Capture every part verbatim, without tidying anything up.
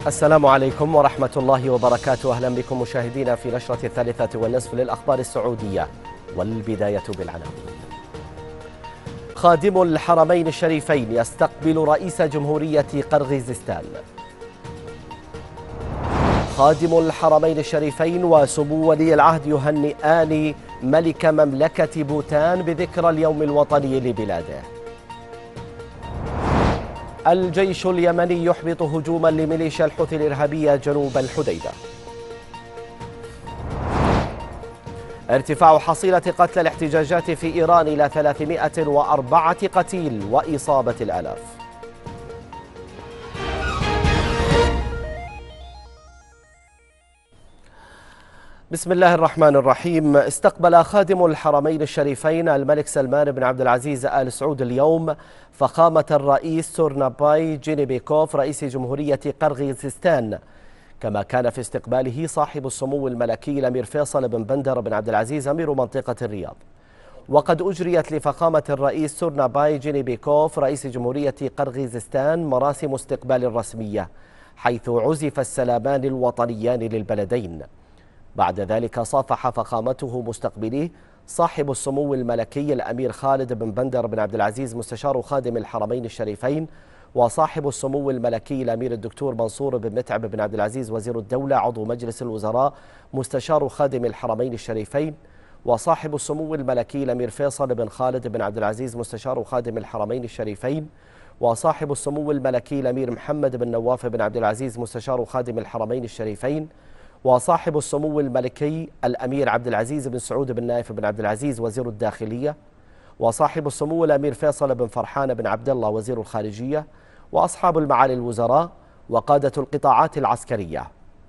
السلام عليكم ورحمة الله وبركاته. أهلا بكم مشاهدينا في نشرة الثالثة والنصف للأخبار السعودية، والبداية بالعناوين. خادم الحرمين الشريفين يستقبل رئيس جمهورية قرغيزستان. خادم الحرمين الشريفين وسمو ولي العهد يهنئان ملك مملكة بوتان بذكرى اليوم الوطني لبلاده. الجيش اليمني يحبط هجوما لميليشيا الحوثي الإرهابية جنوب الحديدة. ارتفاع حصيلة قتلى الاحتجاجات في إيران إلى ثلاثمائة وأربعة قتيل وإصابة الآلاف. بسم الله الرحمن الرحيم. استقبل خادم الحرمين الشريفين الملك سلمان بن عبد العزيز آل سعود اليوم فخامة الرئيس سورناباي جينبيكوف رئيس جمهورية قرغيزستان، كما كان في استقباله صاحب السمو الملكي الأمير فيصل بن بندر بن عبد العزيز أمير منطقة الرياض. وقد أجريت لفخامة الرئيس سورناباي جينبيكوف رئيس جمهورية قرغيزستان مراسم استقبال رسمية، حيث عزف السلامان الوطنيان للبلدين. بعد ذلك صافح فخامته مستقبليه صاحب السمو الملكي الأمير خالد بن بندر بن عبد العزيز مستشار خادم الحرمين الشريفين، وصاحب السمو الملكي الأمير الدكتور منصور بن متعب بن عبد العزيز وزير الدولة عضو مجلس الوزراء مستشار خادم الحرمين الشريفين، وصاحب السمو الملكي الأمير فيصل بن خالد بن عبد العزيز مستشار خادم الحرمين الشريفين، وصاحب السمو الملكي الأمير محمد بن نواف بن عبد العزيز مستشار خادم الحرمين الشريفين، وصاحب السمو الملكي الأمير عبد العزيز بن سعود بن نايف بن عبد العزيز وزير الداخلية، وصاحب السمو الأمير فيصل بن فرحان بن عبد الله وزير الخارجية، وأصحاب المعالي الوزراء وقادة القطاعات العسكرية.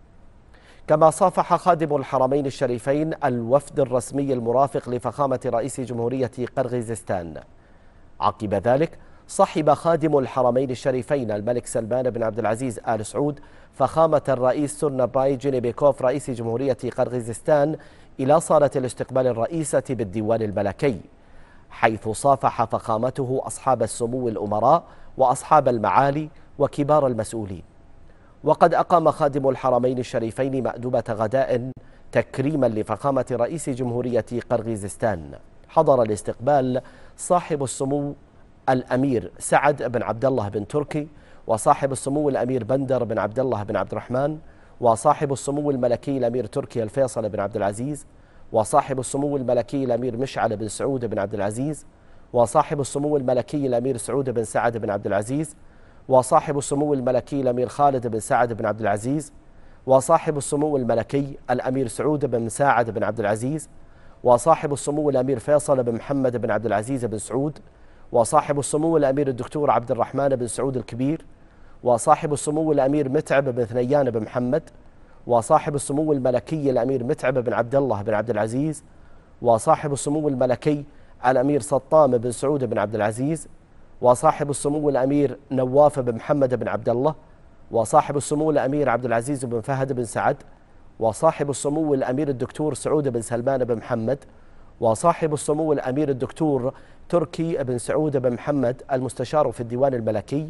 كما صافح خادم الحرمين الشريفين الوفد الرسمي المرافق لفخامة رئيس جمهورية قرغيزستان. عقب ذلك صحب خادم الحرمين الشريفين الملك سلمان بن عبد العزيز آل سعود فخامة الرئيس سورناباي جينبيكوف رئيس جمهورية قرغيزستان إلى صالة الاستقبال الرئيسة بالديوان الملكي، حيث صافح فخامته أصحاب السمو الأمراء وأصحاب المعالي وكبار المسؤولين. وقد أقام خادم الحرمين الشريفين مأدبة غداء تكريما لفخامة رئيس جمهورية قرغيزستان. حضر الاستقبال صاحب السمو الأمير سعد بن عبد الله بن تركي، وصاحب السمو الأمير بندر بن عبد الله بن عبد الرحمن، وصاحب السمو الملكي الأمير تركي الفيصل بن عبد العزيز، وصاحب السمو الملكي الأمير مشعل بن سعود بن عبد العزيز، وصاحب السمو الملكي الأمير سعود بن سعد بن عبد العزيز، وصاحب السمو الملكي الأمير خالد بن سعد بن عبد العزيز، وصاحب السمو الملكي الأمير سعود بن مساعد بن عبد العزيز، وصاحب السمو الأمير فيصل بن محمد بن عبد العزيز بن سعود، وصاحب السمو الأمير الدكتور عبد الرحمن بن سعود الكبير، وصاحب السمو الأمير متعب بن ثنيان بن محمد، وصاحب السمو الملكي الأمير متعب بن عبد الله بن عبد العزيز، وصاحب السمو الملكي الأمير سطام بن سعود بن عبد العزيز، وصاحب السمو الأمير نواف بن محمد بن عبد الله، وصاحب السمو الأمير عبد العزيز بن فهد بن سعد، وصاحب السمو الأمير الدكتور سعود بن سلمان بن محمد، وصاحب السمو الأمير الدكتور تركي بن سعود بن محمد المستشار في الديوان الملكي،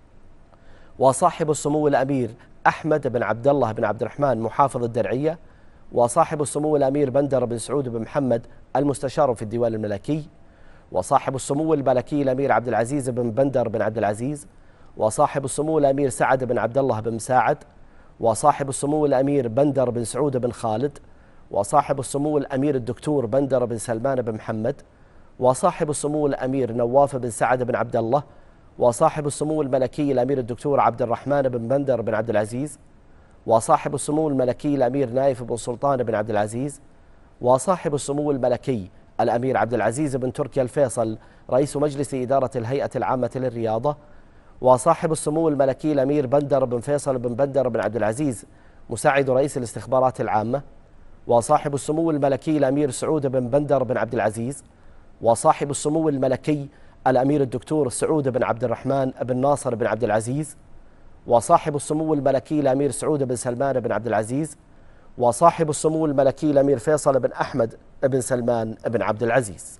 وصاحب السمو الأمير أحمد بن عبد الله بن عبد الرحمن محافظ الدرعية، وصاحب السمو الأمير بندر بن سعود بن محمد المستشار في الديوان الملكي، وصاحب السمو الملكي الأمير عبد العزيز بن بندر بن عبد العزيز، وصاحب السمو الأمير سعد بن عبد الله بن مساعد، وصاحب السمو الأمير بندر بن سعود بن خالد، وصاحب السمو الأمير الدكتور بندر بن سلمان بن محمد، وصاحب السمو الأمير نواف بن سعد بن عبد الله، وصاحب السمو الملكي الأمير الدكتور عبد الرحمن بن بندر بن عبد العزيز، وصاحب السمو الملكي الأمير نايف بن سلطان بن عبد العزيز، وصاحب السمو الملكي الأمير عبد العزيز بن تركي الفيصل رئيس مجلس إدارة الهيئة العامة للرياضة، وصاحب السمو الملكي الأمير بندر بن فيصل بن بندر بن عبد العزيز مساعد رئيس الاستخبارات العامة، وصاحب السمو الملكي الأمير سعود بن بندر بن عبد العزيز، وصاحب السمو الملكي الأمير الدكتور سعود بن عبد الرحمن بن ناصر بن عبد العزيز، وصاحب السمو الملكي الأمير سعود بن سلمان بن عبد العزيز، وصاحب السمو الملكي الأمير فيصل بن أحمد بن سلمان بن عبد العزيز.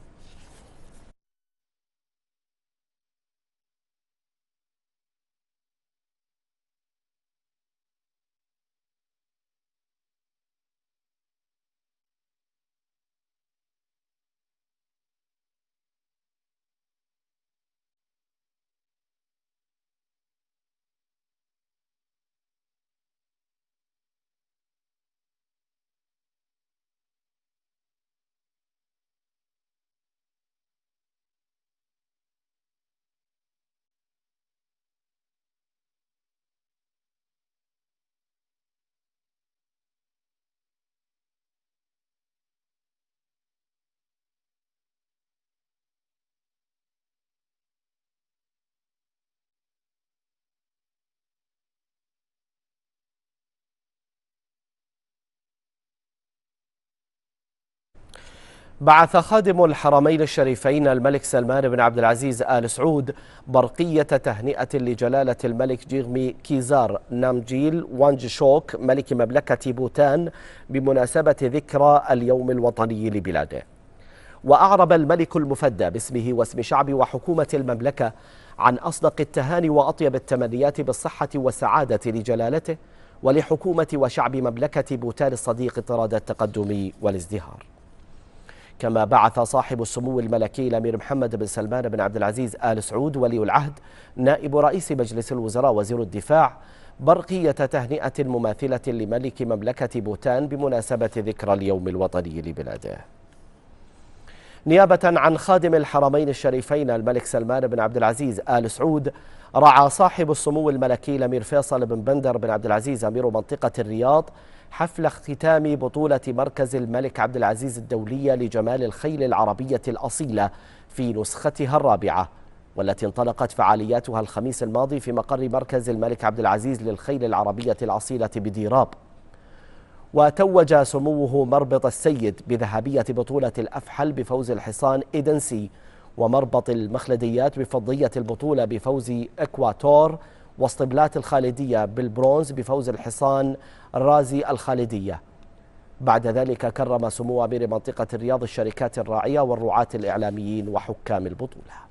بعث خادم الحرمين الشريفين الملك سلمان بن عبد العزيز آل سعود برقية تهنئة لجلالة الملك جيغمي كيزار نامجيل وانجشوك ملك مملكة بوتان بمناسبة ذكرى اليوم الوطني لبلاده. وأعرب الملك المفدى باسمه واسم شعب وحكومة المملكة عن أصدق التهاني وأطيب التمنيات بالصحة والسعادة لجلالته ولحكومة وشعب مملكة بوتان الصديق طراد التقدم والازدهار. كما بعث صاحب السمو الملكي الأمير محمد بن سلمان بن عبد العزيز آل سعود ولي العهد نائب رئيس مجلس الوزراء وزير الدفاع برقية تهنئة مماثلة لملك مملكة بوتان بمناسبة ذكرى اليوم الوطني لبلاده. نيابة عن خادم الحرمين الشريفين الملك سلمان بن عبد العزيز آل سعود، رعى صاحب السمو الملكي الأمير فيصل بن بندر بن عبد العزيز أمير منطقة الرياض حفل اختتام بطولة مركز الملك عبد العزيز الدولية لجمال الخيل العربية الأصيلة في نسختها الرابعة، والتي انطلقت فعالياتها الخميس الماضي في مقر مركز الملك عبد العزيز للخيل العربية الأصيلة بديراب. وتوج سموه مربط السيد بذهبية بطولة الأفحل بفوز الحصان إيدنسي، ومربط المخلديات بفضية البطولة بفوز إكواتور، واسطبلات الخالدية بالبرونز بفوز الحصان رازي الخالدية. بعد ذلك كرم سمو أمير منطقة الرياض الشركات الراعية والرعاة الإعلاميين وحكام البطولة.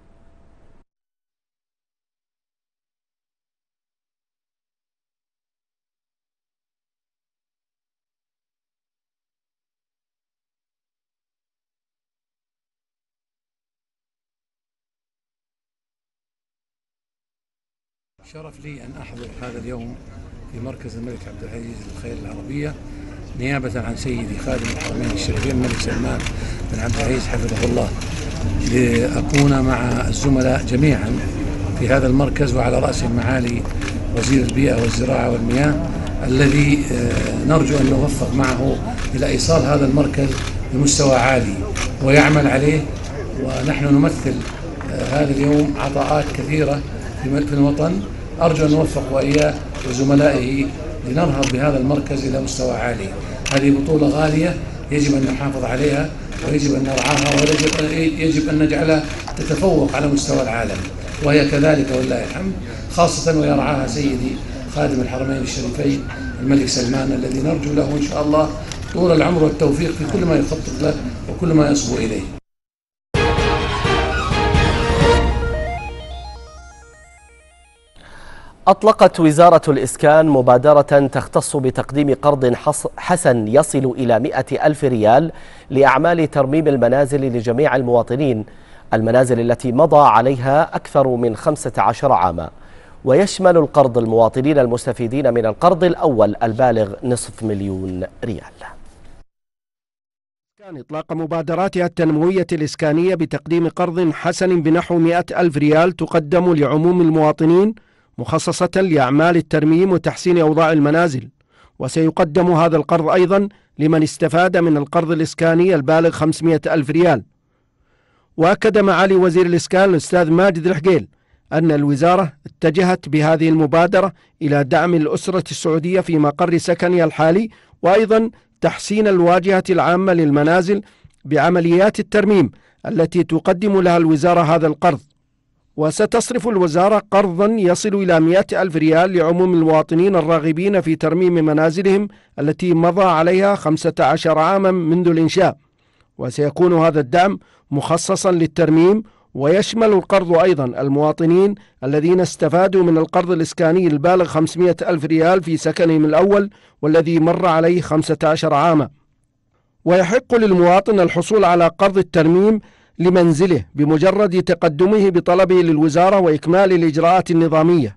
شرف لي أن أحضر هذا اليوم في مركز الملك عبد العزيز للخيل العربية نيابة عن سيدي خادم الحرمين الشريفين الملك سلمان بن عبد العزيز حفظه الله، لأكون مع الزملاء جميعا في هذا المركز وعلى رأسهم معالي وزير البيئة والزراعة والمياه الذي نرجو أن نوفق معه إلى إيصال هذا المركز لمستوى عالي ويعمل عليه. ونحن نمثل هذا اليوم عطاءات كثيرة في الوطن، أرجو أن نوفق وإياه وزملائه لننهض بهذا المركز إلى مستوى عالي. هذه بطولة غالية يجب أن نحافظ عليها ويجب أن نرعاها ويجب يجب أن نجعلها تتفوق على مستوى العالم، وهي كذلك ولله الحمد، خاصة ويرعاها سيدي خادم الحرمين الشريفين الملك سلمان الذي نرجو له إن شاء الله طول العمر والتوفيق في كل ما يخطط له وكل ما يصبو إليه. أطلقت وزارة الإسكان مبادرة تختص بتقديم قرض حسن يصل إلى مئة ألف ريال لأعمال ترميم المنازل لجميع المواطنين، المنازل التي مضى عليها أكثر من خمسة عشر عاما. ويشمل القرض المواطنين المستفيدين من القرض الأول البالغ نصف مليون ريال. كان إطلاق مبادراتها التنموية الإسكانية بتقديم قرض حسن بنحو مئة ألف ريال تقدم لعموم المواطنين مخصصة لأعمال الترميم وتحسين أوضاع المنازل. وسيقدم هذا القرض أيضا لمن استفاد من القرض الإسكاني البالغ خمسمئة ألف ريال. وأكد معالي وزير الإسكان الأستاذ ماجد الحقيل أن الوزارة اتجهت بهذه المبادرة إلى دعم الأسرة السعودية في مقر سكنها الحالي، وأيضا تحسين الواجهة العامة للمنازل بعمليات الترميم التي تقدم لها الوزارة هذا القرض. وستصرف الوزارة قرضا يصل إلى مئة ألف ريال لعموم المواطنين الراغبين في ترميم منازلهم التي مضى عليها خمسة عشر عاما منذ الإنشاء. وسيكون هذا الدعم مخصصا للترميم، ويشمل القرض أيضا المواطنين الذين استفادوا من القرض الإسكاني البالغ خمسمئة ألف ريال في سكنهم الأول والذي مر عليه خمسة عشر عاما. ويحق للمواطن الحصول على قرض الترميم لمنزله بمجرد تقدمه بطلبه للوزارة وإكمال الإجراءات النظامية.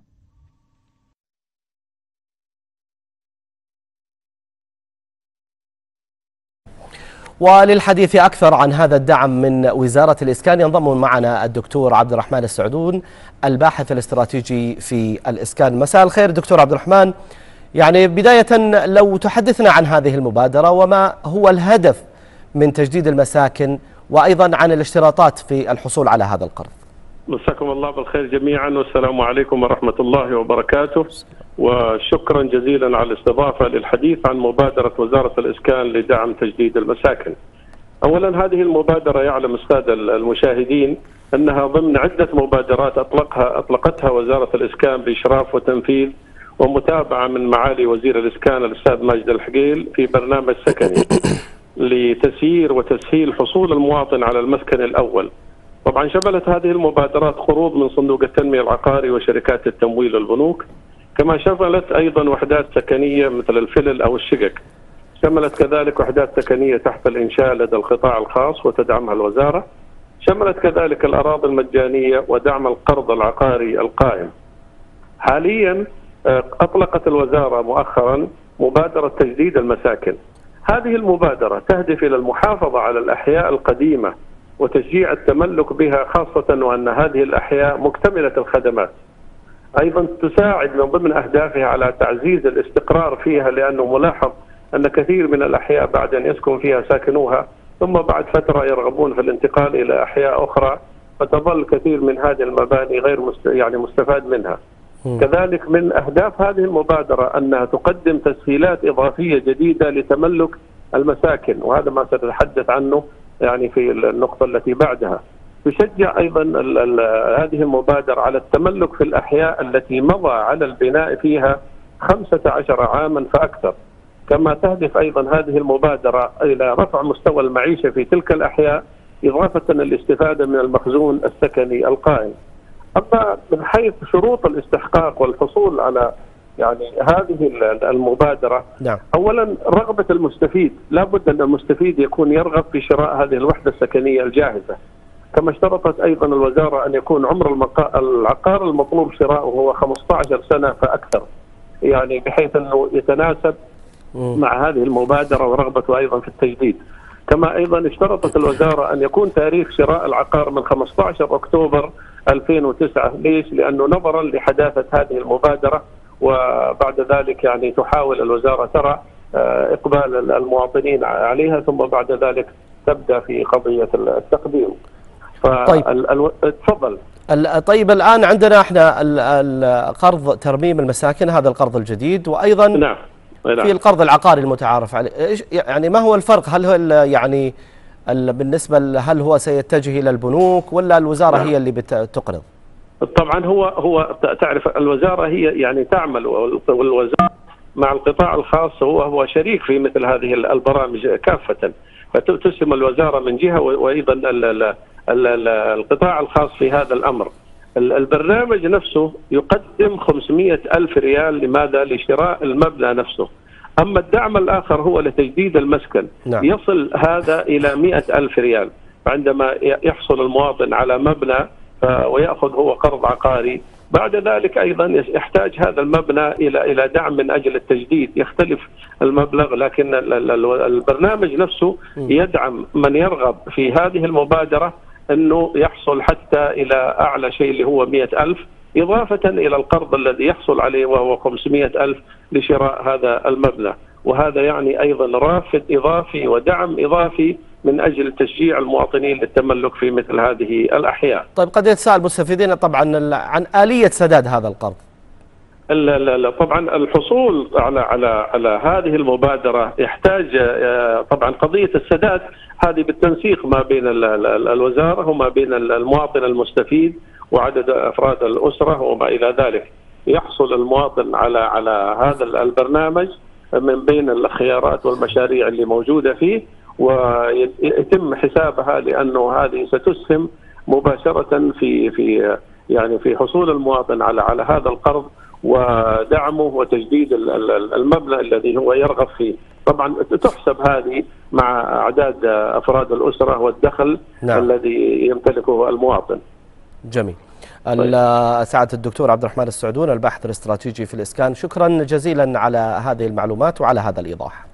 وللحديث أكثر عن هذا الدعم من وزارة الإسكان ينضم معنا الدكتور عبد الرحمن السعدون الباحث الاستراتيجي في الإسكان. مساء الخير دكتور عبد الرحمن. يعني بداية لو تحدثنا عن هذه المبادرة وما هو الهدف من تجديد المساكن، وأيضا عن الاشتراطات في الحصول على هذا القرض. مساكم الله بالخير جميعا، والسلام عليكم ورحمة الله وبركاته، وشكرا جزيلا على الاستضافة للحديث عن مبادرة وزارة الإسكان لدعم تجديد المساكن. أولا هذه المبادرة يعلم السادة المشاهدين أنها ضمن عدة مبادرات أطلقها أطلقتها وزارة الإسكان بإشراف وتنفيذ ومتابعة من معالي وزير الإسكان الأستاذ ماجد الحقيل في برنامج سكني لتسيير وتسهيل حصول المواطن على المسكن الأول. طبعا شملت هذه المبادرات قروض من صندوق التنمية العقاري وشركات التمويل والبنوك، كما شملت أيضا وحدات سكنية مثل الفلل أو الشقق. شملت كذلك وحدات سكنية تحت الإنشاء لدى القطاع الخاص وتدعمها الوزارة. شملت كذلك الأراضي المجانية ودعم القرض العقاري القائم. حاليا أطلقت الوزارة مؤخرا مبادرة تجديد المساكن. هذه المبادرة تهدف إلى المحافظة على الأحياء القديمة وتشجيع التملك بها، خاصة وأن هذه الأحياء مكتملة الخدمات. أيضا تساعد من ضمن أهدافها على تعزيز الاستقرار فيها، لأنه ملاحظ أن كثير من الأحياء بعد أن يسكن فيها ساكنوها ثم بعد فترة يرغبون في الانتقال إلى أحياء أخرى، فتظل كثير من هذه المباني غير مست... يعني مستفاد منها. م. كذلك من أهداف هذه المبادرة أنها تقدم تسهيلات إضافية جديدة لتملك المساكن، وهذا ما سنتحدث عنه يعني في النقطة التي بعدها. تشجع أيضا ال ال هذه المبادرة على التملك في الأحياء التي مضى على البناء فيها خمسة عشر عاما فأكثر. كما تهدف أيضا هذه المبادرة إلى رفع مستوى المعيشة في تلك الأحياء، إضافة للاستفادة من المخزون السكني القائم. أما من حيث شروط الاستحقاق والحصول على يعني هذه المبادرة، نعم. أولا رغبة المستفيد، لا بد أن المستفيد يكون يرغب في شراء هذه الوحدة السكنية الجاهزة. كما اشترطت أيضا الوزارة أن يكون عمر العقار المطلوب شراؤه هو خمسة عشر سنة فأكثر، يعني بحيث أنه يتناسب مع هذه المبادرة ورغبته أيضا في التجديد. كما أيضا اشترطت الوزارة أن يكون تاريخ شراء العقار من خمسة عشر أكتوبر ألفين وتسعة. ليش؟ لأنه نظرا لحداثة هذه المبادرة، وبعد ذلك يعني تحاول الوزارة ترى إقبال المواطنين عليها، ثم بعد ذلك تبدأ في قضية التقديم. طيب الو... تفضل. طيب الآن عندنا احنا القرض ترميم المساكن، هذا القرض الجديد، وأيضا نعم. في القرض العقاري المتعارف عليه. يعني ما هو الفرق؟ هل هو يعني بالنسبة هل هو سيتجه إلى البنوك ولا الوزارة نعم. هي اللي بتقرض؟ طبعا هو هو تعرف الوزارة هي يعني تعمل، والوزارة مع القطاع الخاص هو هو شريك في مثل هذه البرامج كافة، فتسهم الوزارة من جهة وأيضا القطاع الخاص في هذا الأمر. البرنامج نفسه يقدم خمسمئة ألف ريال، لماذا؟ لشراء المبنى نفسه. أما الدعم الآخر هو لتجديد المسكن، نعم. يصل هذا إلى مئة ألف ريال عندما يحصل المواطن على مبنى ويأخذ هو قرض عقاري. بعد ذلك أيضا يحتاج هذا المبنى إلى إلى دعم من أجل التجديد، يختلف المبلغ، لكن البرنامج نفسه يدعم من يرغب في هذه المبادرة أنه يحصل حتى إلى أعلى شيء اللي هو مئة ألف، إضافة إلى القرض الذي يحصل عليه وهو خمسمئة ألف لشراء هذا المبنى. وهذا يعني أيضا رافد إضافي ودعم إضافي من أجل تشجيع المواطنين للتملك في مثل هذه الأحياء. طيب قد يتساءل المستفيدين طبعا عن آلية سداد هذا القرض. لا لا لا طبعا الحصول على على على هذه المبادرة يحتاج طبعا قضية السداد هذه بالتنسيق ما بين الوزارة وما بين المواطن المستفيد وعدد أفراد الأسرة وما إلى ذلك. يحصل المواطن على على هذا البرنامج من بين الخيارات والمشاريع اللي موجودة فيه، ويتم حسابها، لأنه هذه ستسهم مباشرة في في يعني في حصول المواطن على على هذا القرض ودعمه وتجديد المبلغ الذي هو يرغب فيه. طبعا تحسب هذه مع أعداد أفراد الأسرة والدخل نعم. الذي يمتلكه المواطن. جميل. سعادة الدكتور عبد الرحمن السعدون، الباحث الاستراتيجي في الإسكان، شكرا جزيلا على هذه المعلومات وعلى هذا الإيضاح.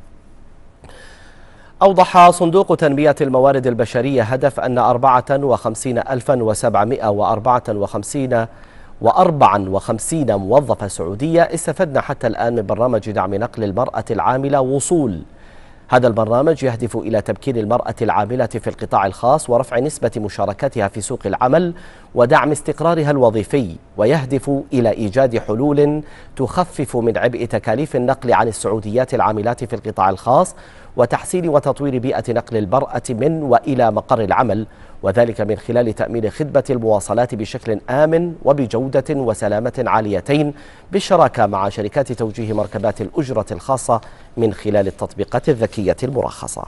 أوضح صندوق تنمية الموارد البشرية هدف أن أربعة وخمسين ألفا وسبعمئة وأربعة وخمسين وأربعة وخمسين موظفة سعودية استفدنا حتى الآن من برنامج دعم نقل المرأة العاملة وصول. هذا البرنامج يهدف إلى تمكين المرأة العاملة في القطاع الخاص ورفع نسبة مشاركتها في سوق العمل ودعم استقرارها الوظيفي، ويهدف إلى إيجاد حلول تخفف من عبء تكاليف النقل عن السعوديات العاملات في القطاع الخاص وتحسين وتطوير بيئة نقل المرأة من وإلى مقر العمل، وذلك من خلال تأمين خدمة المواصلات بشكل آمن وبجودة وسلامة عاليتين بالشراكة مع شركات توجيه مركبات الأجرة الخاصة من خلال التطبيقات الذكية المرخصة.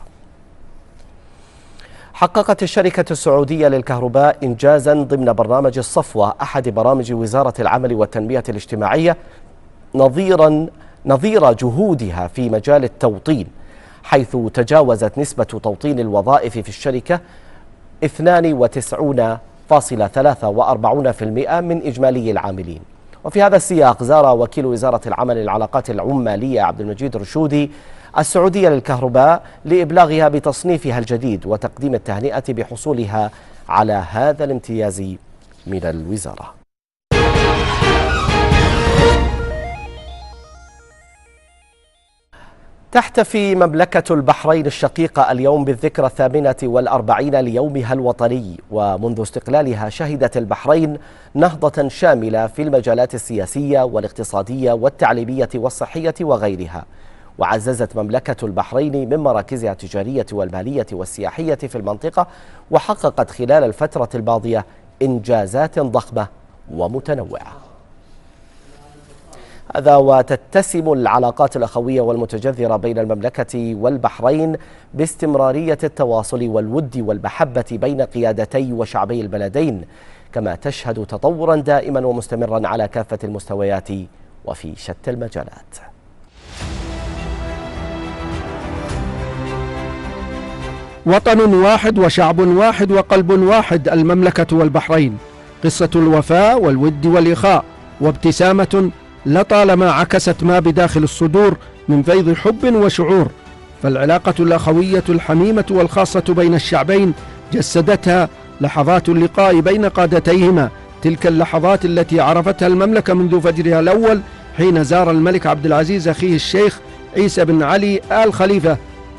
حققت الشركة السعودية للكهرباء إنجازا ضمن برنامج الصفوة أحد برامج وزارة العمل والتنمية الاجتماعية نظيرا نظير جهودها في مجال التوطين، حيث تجاوزت نسبة توطين الوظائف في الشركة اثنين وتسعين فاصلة ثلاثة وأربعين بالمئة من إجمالي العاملين. وفي هذا السياق زار وكيل وزارة العمل العلاقات العمالية عبد المجيد رشودي السعودية للكهرباء لإبلاغها بتصنيفها الجديد وتقديم التهنئة بحصولها على هذا الامتياز من الوزارة. تحتفي مملكة البحرين الشقيقة اليوم بالذكرى الثامنة والأربعين ليومها الوطني، ومنذ استقلالها شهدت البحرين نهضة شاملة في المجالات السياسية والاقتصادية والتعليمية والصحية وغيرها، وعززت مملكة البحرين من مراكزها التجارية والمالية والسياحية في المنطقة، وحققت خلال الفترة الماضية إنجازات ضخمة ومتنوعة. هذا وتتسم العلاقات الأخوية والمتجذرة بين المملكة والبحرين باستمرارية التواصل والود والمحبة بين قيادتي وشعبي البلدين، كما تشهد تطورا دائما ومستمرا على كافة المستويات وفي شتى المجالات. وطن واحد وشعب واحد وقلب واحد، المملكة والبحرين، قصة الوفاء والود والإخاء وابتسامة لطالما عكست ما بداخل الصدور من فيض حب وشعور. فالعلاقة الأخوية الحميمة والخاصة بين الشعبين جسدتها لحظات اللقاء بين قادتيهما، تلك اللحظات التي عرفتها المملكة منذ فجرها الأول حين زار الملك عبد العزيز أخيه الشيخ عيسى بن علي آل خليفة،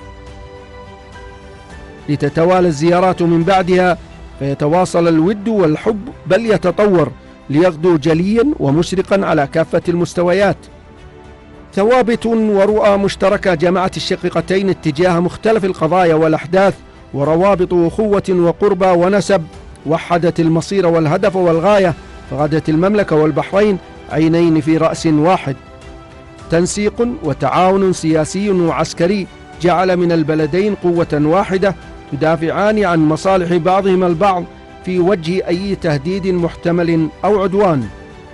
لتتوالى الزيارات من بعدها فيتواصل الود والحب بل يتطور ليغدو جليا ومشرقا على كافة المستويات. ثوابت ورؤى مشتركة جمعت الشقيقتين اتجاه مختلف القضايا والأحداث، وروابط أخوة وقربى ونسب وحدت المصير والهدف والغاية، فغدت المملكة والبحرين عينين في رأس واحد. تنسيق وتعاون سياسي وعسكري جعل من البلدين قوة واحدة تدافعان عن مصالح بعضهما البعض في وجه أي تهديد محتمل أو عدوان.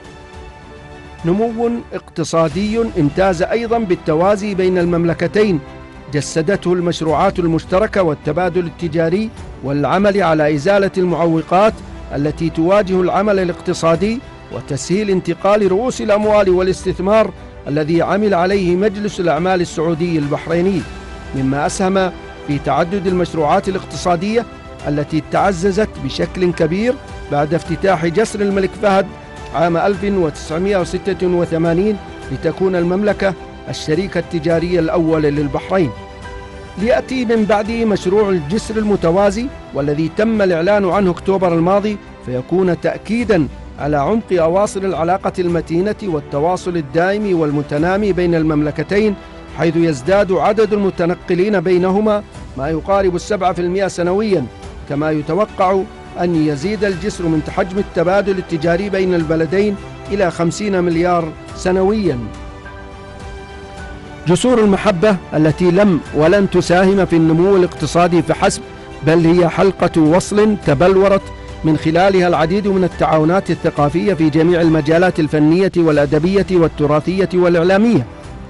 نمو اقتصادي امتاز أيضا بالتوازي بين المملكتين، جسدته المشروعات المشتركة والتبادل التجاري والعمل على إزالة المعوقات التي تواجه العمل الاقتصادي وتسهيل انتقال رؤوس الأموال والاستثمار الذي عمل عليه مجلس الأعمال السعودي البحريني، مما أسهم في تعدد المشروعات الاقتصادية التي تعززت بشكل كبير بعد افتتاح جسر الملك فهد عام ألف وتسعمائة وستة وثمانين لتكون المملكة الشريك التجاري الأول للبحرين. ليأتي من بعده مشروع الجسر المتوازي والذي تم الإعلان عنه أكتوبر الماضي، فيكون تأكيدا على عمق أواصر العلاقة المتينة والتواصل الدائم والمتنامي بين المملكتين، حيث يزداد عدد المتنقلين بينهما ما يقارب السبعة في المئة سنويا، كما يتوقع أن يزيد الجسر من حجم التبادل التجاري بين البلدين إلى خمسين مليار سنويا. جسور المحبة التي لم ولن تساهم في النمو الاقتصادي فحسب، بل هي حلقة وصل تبلورت من خلالها العديد من التعاونات الثقافية في جميع المجالات الفنية والأدبية والتراثية والإعلامية.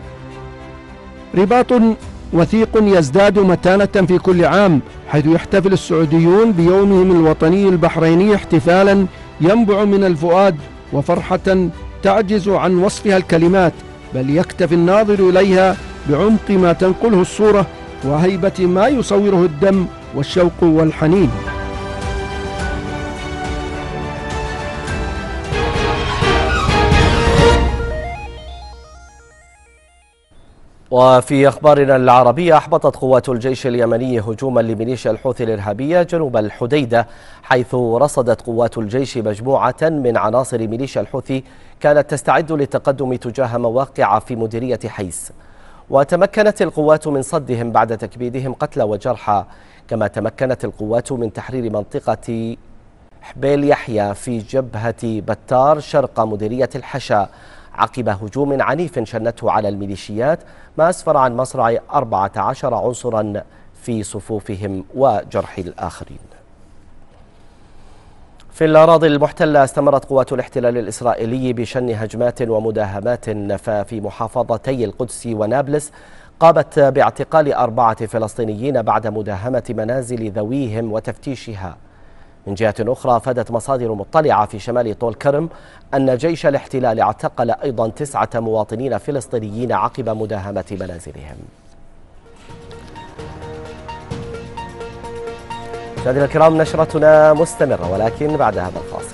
رباط وثيق يزداد متانة في كل عام، حيث يحتفل السعوديون بيومهم الوطني البحريني احتفالا ينبع من الفؤاد وفرحة تعجز عن وصفها الكلمات، بل يكتفي الناظر إليها بعمق ما تنقله الصورة وهيبة ما يصوره الدم والشوق والحنين. وفي أخبارنا العربية، أحبطت قوات الجيش اليمني هجوما لميليشيا الحوثي الإرهابية جنوب الحديدة، حيث رصدت قوات الجيش مجموعة من عناصر ميليشيا الحوثي كانت تستعد للتقدم تجاه مواقع في مديرية حيس، وتمكنت القوات من صدهم بعد تكبيدهم قتلى وجرحى. كما تمكنت القوات من تحرير منطقة حبيل يحيى في جبهة بتار شرق مديرية الحشا عقب هجوم عنيف شنته على الميليشيات، ما أسفر عن مصرع أربعة عشر عنصرا في صفوفهم وجرح الآخرين. في الأراضي المحتلة، استمرت قوات الاحتلال الإسرائيلي بشن هجمات ومداهمات في محافظتي القدس ونابلس، قامت باعتقال أربعة فلسطينيين بعد مداهمة منازل ذويهم وتفتيشها. من جهة أخرى، أفادت مصادر مطلعة في شمال طول كرم أن جيش الاحتلال اعتقل أيضا تسعة مواطنين فلسطينيين عقب مداهمة منازلهم. مشاهدينا الكرام، نشرتنا مستمرة ولكن بعد هذا الفاصل.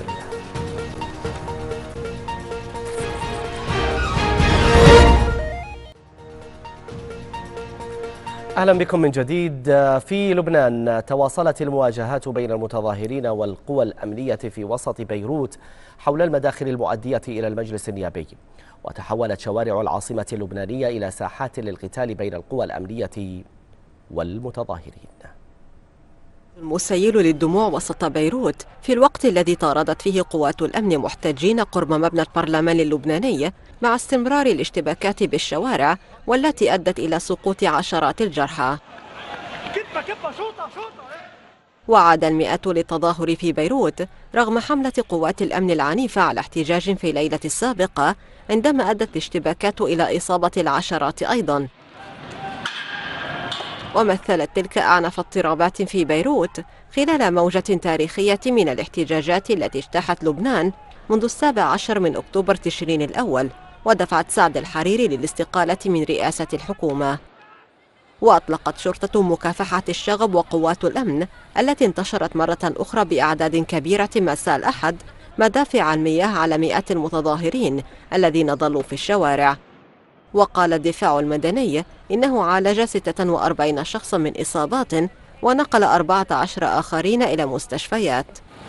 أهلا بكم من جديد. في لبنان، تواصلت المواجهات بين المتظاهرين والقوى الأمنية في وسط بيروت حول المداخل المؤدية إلى المجلس النيابي، وتحولت شوارع العاصمة اللبنانية إلى ساحات للقتال بين القوى الأمنية والمتظاهرين. المسيل للدموع وسط بيروت في الوقت الذي طاردت فيه قوات الأمن محتجين قرب مبنى البرلمان اللبناني، مع استمرار الاشتباكات بالشوارع والتي أدت إلى سقوط عشرات الجرحى. وعاد المئات للتظاهر في بيروت رغم حملة قوات الأمن العنيفة على احتجاج في الليلة السابقة، عندما أدت الاشتباكات إلى إصابة العشرات أيضا. ومثلت تلك أعنف اضطرابات في بيروت خلال موجة تاريخية من الاحتجاجات التي اجتاحت لبنان منذ السابع عشر من أكتوبر تشرين الأول، ودفعت سعد الحريري للاستقالة من رئاسة الحكومة. وأطلقت شرطة مكافحة الشغب وقوات الأمن التي انتشرت مرة أخرى بأعداد كبيرة مساء الأحد مدافع المياه على مئات المتظاهرين الذين ظلوا في الشوارع. وقال الدفاع المدني إنه عالج ستة وأربعين شخصا من إصابات ونقل أربعة عشر آخرين إلى مستشفيات.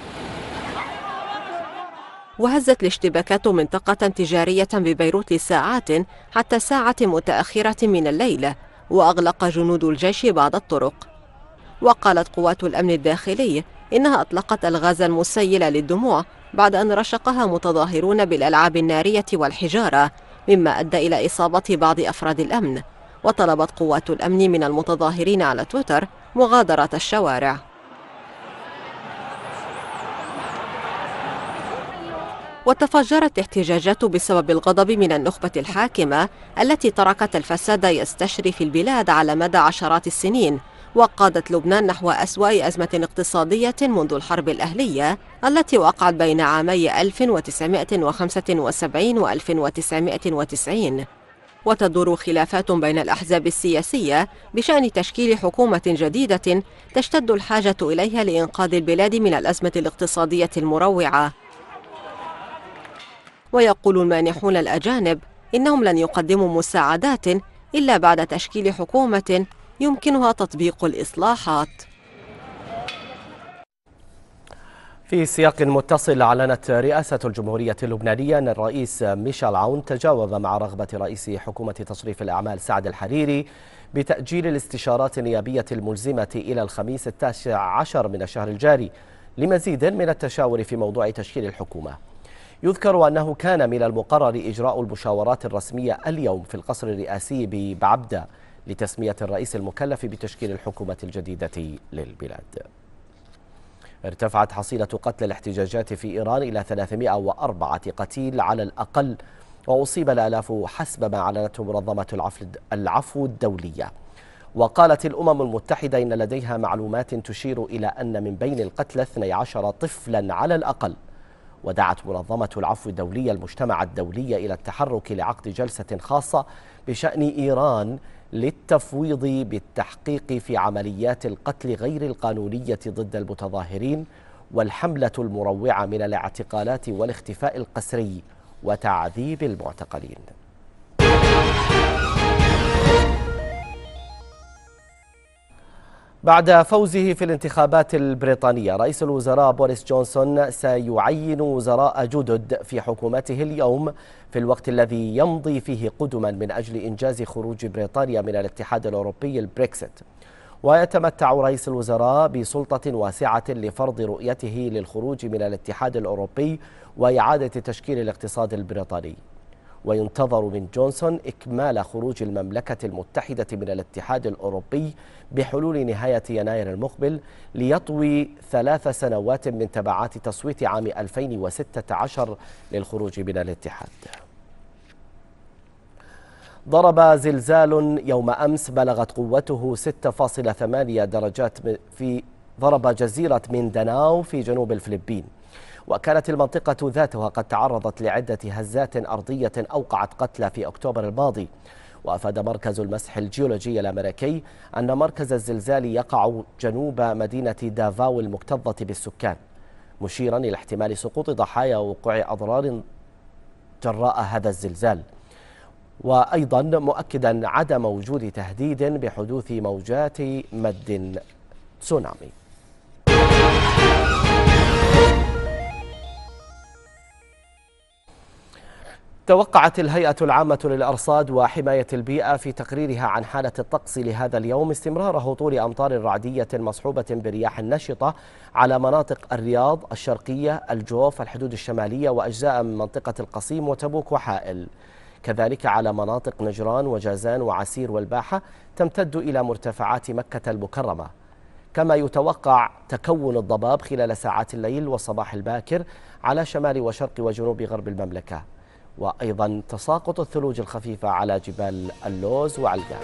وهزت الاشتباكات منطقة تجارية ببيروت لساعات حتى ساعة متأخرة من الليل، وأغلق جنود الجيش بعض الطرق. وقالت قوات الأمن الداخلي إنها أطلقت الغاز المسيل للدموع بعد أن رشقها متظاهرون بالألعاب النارية والحجارة، مما أدى إلى إصابة بعض أفراد الأمن. وطلبت قوات الأمن من المتظاهرين على تويتر مغادرة الشوارع. وتفجرت الاحتجاجات بسبب الغضب من النخبة الحاكمة التي تركت الفساد يستشري في البلاد على مدى عشرات السنين، وقادت لبنان نحو أسوأ أزمة اقتصادية منذ الحرب الأهلية التي وقعت بين عامي ألف وتسعمائة وخمسة وسبعين و ألف وتسعمائة وتسعين. وتدور خلافات بين الأحزاب السياسية بشأن تشكيل حكومة جديدة تشتد الحاجة إليها لإنقاذ البلاد من الأزمة الاقتصادية المروعة. ويقول المانحون الأجانب إنهم لن يقدموا مساعدات إلا بعد تشكيل حكومة يمكنها تطبيق الإصلاحات. في سياق متصل، أعلنت رئاسة الجمهورية اللبنانية أن الرئيس ميشيل عون تجاوب مع رغبة رئيس حكومة تصريف الأعمال سعد الحريري بتأجيل الاستشارات النيابية الملزمة إلى الخميس التاسع عشر من الشهر الجاري لمزيد من التشاور في موضوع تشكيل الحكومة. يذكر أنه كان من المقرر إجراء المشاورات الرسمية اليوم في القصر الرئاسي ببعبدة لتسمية الرئيس المكلف بتشكيل الحكومة الجديدة للبلاد. ارتفعت حصيلة قتل الاحتجاجات في إيران إلى ثلاثمائة وأربعة قتيل على الأقل، وأصيب الآلاف حسب ما أعلنته منظمة العفو الدولية. وقالت الأمم المتحدة إن لديها معلومات تشير إلى أن من بين القتلى اثني عشر طفلا على الأقل. ودعت منظمة العفو الدولية المجتمع الدولي إلى التحرك لعقد جلسة خاصة بشأن إيران للتفويض بالتحقيق في عمليات القتل غير القانونية ضد المتظاهرين والحملة المروعة من الاعتقالات والاختفاء القسري وتعذيب المعتقلين. بعد فوزه في الانتخابات البريطانية، رئيس الوزراء بوريس جونسون سيعين وزراء جدد في حكومته اليوم، في الوقت الذي يمضي فيه قدما من أجل إنجاز خروج بريطانيا من الاتحاد الأوروبي البريكسيت. ويتمتع رئيس الوزراء بسلطة واسعة لفرض رؤيته للخروج من الاتحاد الأوروبي وإعادة تشكيل الاقتصاد البريطاني. وينتظر من جونسون إكمال خروج المملكة المتحدة من الاتحاد الأوروبي بحلول نهاية يناير المقبل، ليطوي ثلاث سنوات من تبعات تصويت عام ألفين وستة عشر للخروج من الاتحاد. ضرب زلزال يوم أمس بلغت قوته ستة فاصلة ثمانية درجات في ضرب جزيرة مينداناو في جنوب الفلبين، وكانت المنطقة ذاتها قد تعرضت لعدة هزات أرضية أوقعت قتلى في أكتوبر الماضي. وأفاد مركز المسح الجيولوجي الأمريكي أن مركز الزلزال يقع جنوب مدينة دافاو المكتظة بالسكان، مشيرا إلى احتمال سقوط ضحايا ووقوع أضرار جراء هذا الزلزال، وأيضا مؤكدا عدم وجود تهديد بحدوث موجات مد تسونامي. توقعت الهيئة العامة للأرصاد وحماية البيئة في تقريرها عن حالة الطقس لهذا اليوم استمرار هطول أمطار رعدية مصحوبة برياح نشطة على مناطق الرياض، الشرقية، الجوف، الحدود الشمالية وأجزاء من منطقة القصيم وتبوك وحائل، كذلك على مناطق نجران وجازان وعسير والباحة، تمتد إلى مرتفعات مكة المكرمة. كما يتوقع تكون الضباب خلال ساعات الليل والصباح الباكر على شمال وشرق وجنوب غرب المملكة، وأيضا تساقط الثلوج الخفيفة على جبال اللوز وعلقان.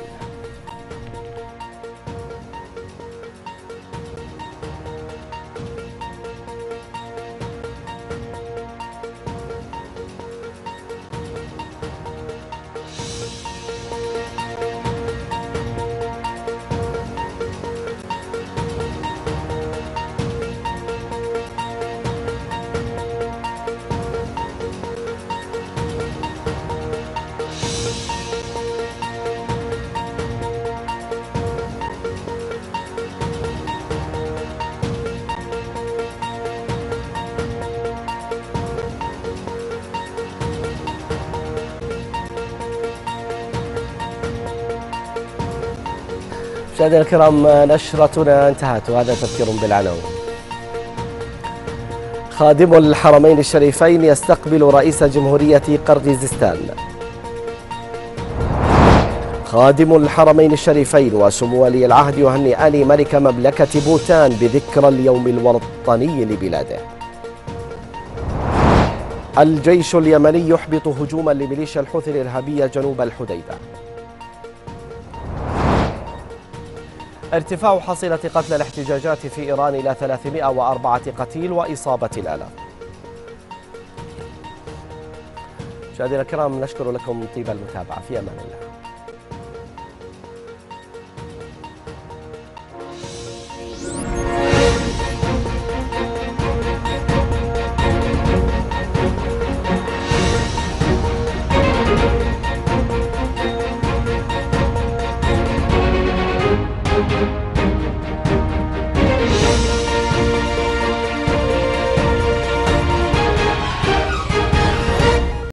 مشاهدينا الكرام، نشرتنا انتهت وهذا تذكير بالعناوين. خادم الحرمين الشريفين يستقبل رئيس جمهورية قرغيزستان. خادم الحرمين الشريفين وسمو ولي العهد يهنئان ملك مملكة بوتان بذكرى اليوم الوطني لبلاده. الجيش اليمني يحبط هجوما لميليشيا الحوثي الإرهابية جنوب الحديدة. ارتفاع حصيلة قتلى الاحتجاجات في إيران إلى ثلاثمائة وأربعة قتيل وإصابة الآلاف. مشاهدينا الكرام، نشكر لكم طيب المتابعة، في أمان الله.